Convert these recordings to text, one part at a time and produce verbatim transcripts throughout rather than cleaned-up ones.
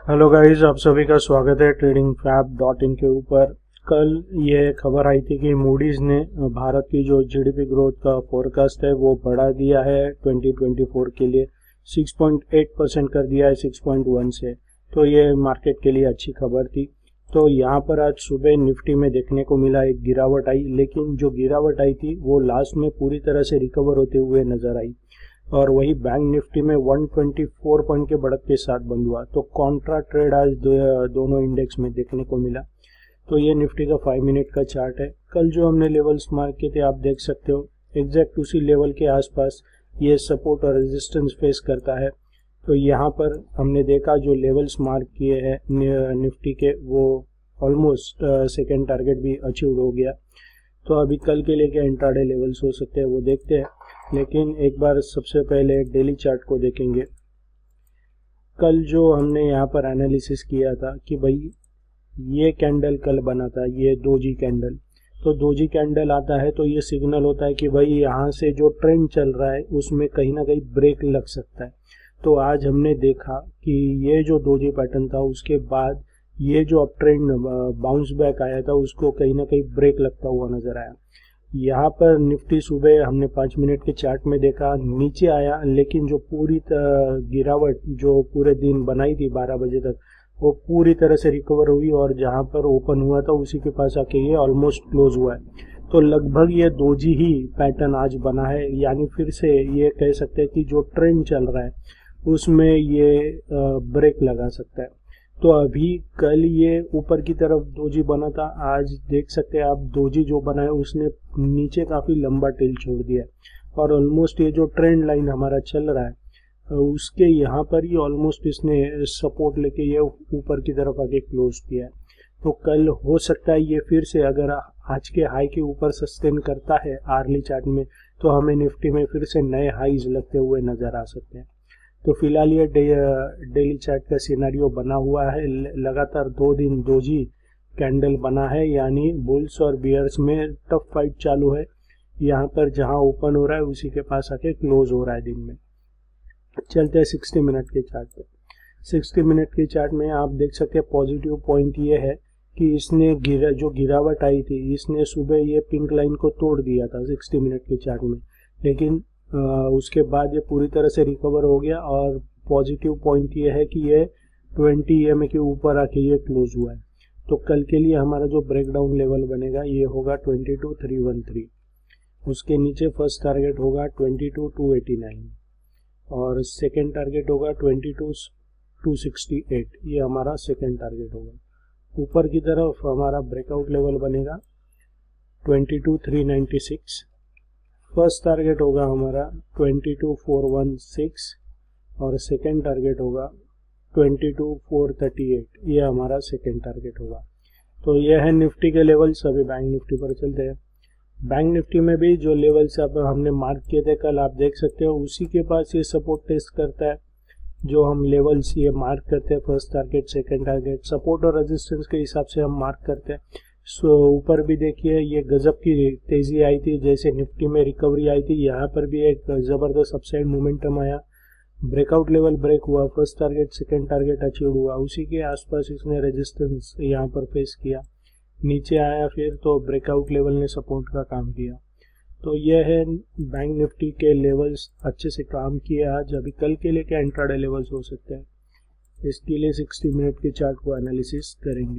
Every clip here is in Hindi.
हेलो गाइस, आप सभी का स्वागत है ट्रेडिंग फैब डॉट इन के ऊपर। कल ये खबर आई थी कि मूडीज ने भारत की जो जीडीपी ग्रोथ का फोरकास्ट है वो बढ़ा दिया है ट्वेंटी ट्वेंटी फोर के लिए सिक्स पॉइंट एट परसेंट कर दिया है सिक्स पॉइंट वन से। तो ये मार्केट के लिए अच्छी खबर थी। तो यहाँ पर आज सुबह निफ्टी में देखने को मिला एक गिरावट आई, लेकिन जो गिरावट आई थी वो लास्ट में पूरी तरह से रिकवर होते हुए नजर आई और वही बैंक निफ्टी में एक सौ चौबीस पॉइंट के बढ़त के साथ बंद हुआ। तो कॉन्ट्रा ट्रेड आज दो, दोनों इंडेक्स में देखने को मिला। तो ये निफ्टी का फाइव मिनट का चार्ट है। कल जो हमने लेवल्स मार्क किए थे आप देख सकते हो, एग्जैक्ट उसी लेवल के आसपास ये सपोर्ट और रेजिस्टेंस फेस करता है। तो यहाँ पर हमने देखा जो लेवल्स मार्क किए हैं निफ्टी के वो ऑलमोस्ट सेकेंड टारगेट भी अचीव हो गया। तो अभी कल के लिए क्या इंट्राडे लेवल्स हो सकते हैं वो देखते हैं, लेकिन एक बार सबसे पहले डेली चार्ट को देखेंगे। कल जो हमने यहाँ पर एनालिसिस किया था कि भाई ये कैंडल कल बना था, ये दोजी कैंडल। तो दोजी कैंडल आता है तो ये सिग्नल होता है कि भाई यहाँ से जो ट्रेंड चल रहा है उसमें कहीं ना कहीं ब्रेक लग सकता है। तो आज हमने देखा कि ये जो दोजी पैटर्न था उसके बाद ये जो अप ट्रेंड बाउंस बैक आया था उसको कहीं ना कहीं ब्रेक लगता हुआ नजर आया। यहाँ पर निफ्टी सुबह हमने पाँच मिनट के चार्ट में देखा नीचे आया, लेकिन जो पूरी गिरावट जो पूरे दिन बनाई थी बारह बजे तक वो पूरी तरह से रिकवर हुई और जहाँ पर ओपन हुआ था उसी के पास आके ये ऑलमोस्ट क्लोज हुआ है। तो लगभग ये दोजी ही पैटर्न आज बना है, यानी फिर से ये कह सकते हैं कि जो ट्रेंड चल रहा है उसमें ये ब्रेक लगा सकता है। तो अभी कल ये ऊपर की तरफ दोजी बना था, आज देख सकते हैं आप दोजी जो बना है उसने नीचे काफी लंबा टेल छोड़ दिया है और ऑलमोस्ट ये जो ट्रेंड लाइन हमारा चल रहा है उसके यहाँ पर ही ऑलमोस्ट इसने सपोर्ट लेके ये ऊपर की तरफ आगे क्लोज किया है। तो कल हो सकता है ये फिर से अगर आज के हाई के ऊपर सस्टेन करता है आर्ली चार्ट में तो हमें निफ्टी में फिर से नए हाईज लगते हुए नजर आ सकते हैं। तो फिलहाल ये डे, डेली चार्ट का सिनेरियो बना हुआ है। लगातार दो दिन दोजी कैंडल बना है, यानी बुल्स और बियर्स में टफ फाइट चालू है। यहाँ पर जहाँ ओपन हो रहा है उसी के पास आके क्लोज हो रहा है दिन में। चलते हैं सिक्सटी मिनट के चार्ट पे। सिक्सटी मिनट के चार्ट में आप देख सकते हैं पॉजिटिव पॉइंट ये है कि इसने गिरा जो गिरावट आई थी इसने सुबह ये पिंक लाइन को तोड़ दिया था सिक्सटी मिनट के चार्ट में, लेकिन आ, उसके बाद ये पूरी तरह से रिकवर हो गया और पॉजिटिव पॉइंट ये है कि ये ट्वेंटी ई एम ए के ऊपर आके ये क्लोज हुआ है। तो कल के लिए हमारा जो ब्रेकडाउन लेवल बनेगा ये होगा twenty two three one three. उसके नीचे फर्स्ट टारगेट होगा twenty two two eighty nine और सेकेंड टारगेट होगा twenty two two sixty eight. ये हमारा सेकेंड टारगेट होगा। ऊपर की तरफ हमारा ब्रेकआउट लेवल बनेगा twenty two three ninety six. First target होगा हमारा twenty two four one six और सेकेंड टारगेट होगा twenty two four thirty eight. ये हमारा सेकेंड टारगेट होगा। तो ये है निफ्टी के लेवल्स। अभी बैंक निफ्टी पर चलते हैं। बैंक निफ्टी में भी जो लेवल्स अब हमने मार्क किए थे कल आप देख सकते हो उसी के पास ये सपोर्ट टेस्ट करता है। जो हम लेवल्स ये मार्क करते हैं first target second target support और रेजिस्टेंस के हिसाब से हम मार्क करते हैं। सो ऊपर भी देखिए ये गजब की तेजी आई थी, जैसे निफ्टी में रिकवरी आई थी यहाँ पर भी एक जबरदस्त अपसाइड मोमेंटम आया। ब्रेकआउट लेवल ब्रेक हुआ, first target second target achieve हुआ, उसी के आसपास इसने रेजिस्टेंस यहाँ पर फेस किया, नीचे आया फिर तो ब्रेकआउट लेवल ने सपोर्ट का काम किया। तो यह है बैंक निफ्टी के लेवल्स अच्छे से काम किए आज। अभी कल के लिए क्या इंट्राडे लेवल्स हो सकते हैं इसके लिए सिक्सटी मिनट के चार्ट को एनालिसिस करेंगे।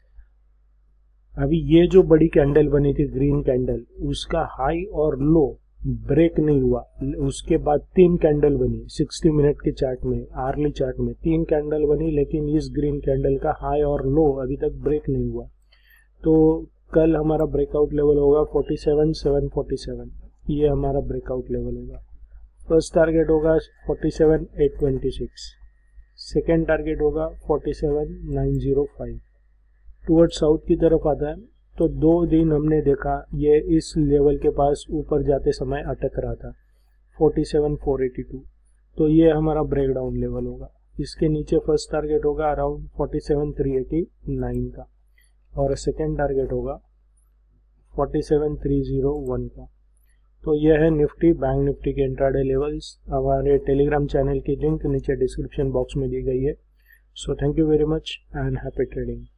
अभी ये जो बड़ी कैंडल बनी थी ग्रीन कैंडल उसका हाई और लो ब्रेक नहीं हुआ। उसके बाद तीन कैंडल बनी सिक्सटी मिनट के चार्ट में, आर्ली चार्ट में तीन कैंडल बनी, लेकिन इस ग्रीन कैंडल का हाई और लो अभी तक ब्रेक नहीं हुआ। तो कल हमारा ब्रेकआउट लेवल होगा forty seven seven forty seven. ये हमारा ब्रेकआउट लेवल होगा। फर्स्ट टारगेट होगा forty seven eight twenty six. Second target होगा forty seven nine zero five. Toward south की तरफ आता है। तो दो दिन हमने देखा ये इस लेवल के पास ऊपर जाते समय अटक रहा था forty seven four eighty two. तो ये हमारा ब्रेकडाउन लेवल होगा। इसके नीचे फर्स्ट टारगेट होगा around forty seven three eighty nine का और सेकेंड टारगेट होगा forty seven three zero one का। तो यह है निफ्टी बैंक निफ्टी के इंट्राडे लेवल्स। हमारे टेलीग्राम चैनल की लिंक नीचे डिस्क्रिप्शन बॉक्स में दी गई है। So thank you very much and happy trading.